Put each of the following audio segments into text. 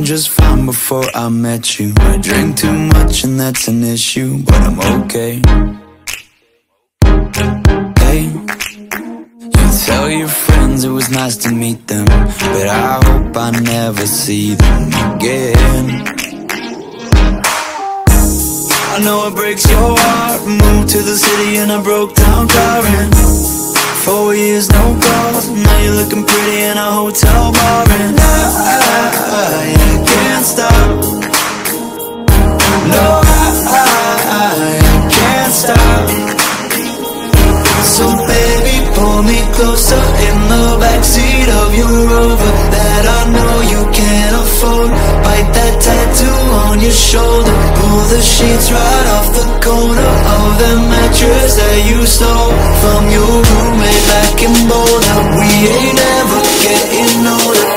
just fine before I met you. I drink too much and that's an issue, but I'm okay. Hey, you tell your friends it was nice to meet them, but I hope I never see them again. I know it breaks your heart. Moved to the city in a broke down car, and 4 years no calls. Now you're looking pretty in a hotel bar, and I can't stop. No, I can't stop. So baby, pull me closer in the backseat of your Rover that I know you can't afford. Bite that tattoo on your shoulder. Pull the sheets right off the corner of the mattress that you stole from your roommate back in Boulder. We ain't ever getting older.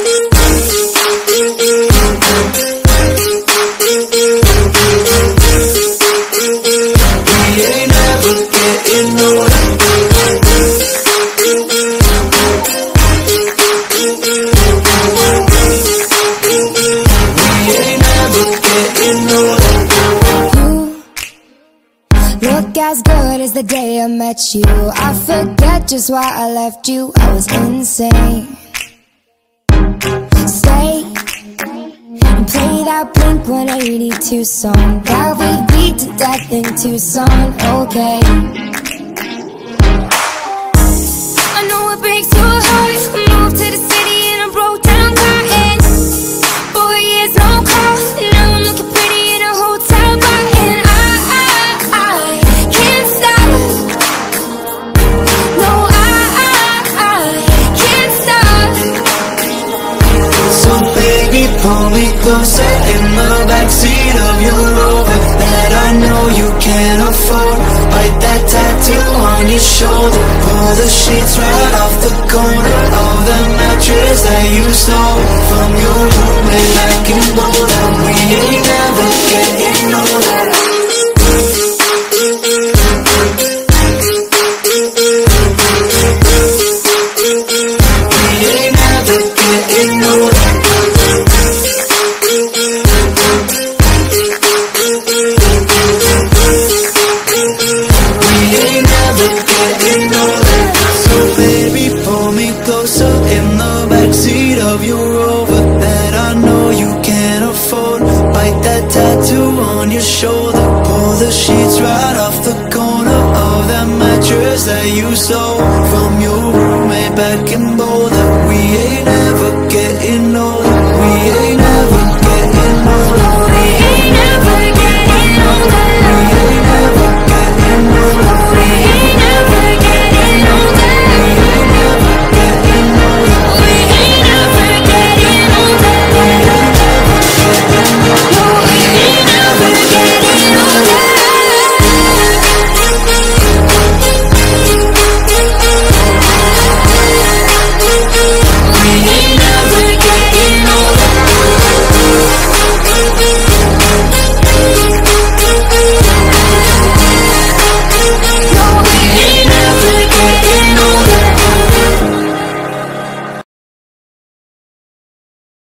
We ain't ever getting older. Look as good as the day I met you. I forget just why I left you. I was insane. Stay and play that Blink-182 song that we beat to death in Tucson. Okay, I know it breaks your heart. Moved to the city in a broke down car, and 4 years no calls. Now I'm looking pretty in a hotel bar, and I can't stop. No, I can't stop. So baby, pull me closer in the backseat of your Rover that I know you can't afford. Bite that tattoo on your shoulder. Pull the sheets right off the corner of the mattress that you stole from your roommate back in Boulder. We ain't never getting older. We ain't never getting older. We ain't never getting older. So baby, pull me closer in the backseat of your Rover that I know you can't afford. Bite that tattoo on your shoulder. Pull the sheets right off the corner of that mattress that you stole from your roommate back in Boulder. We ain't ever getting older. We ain't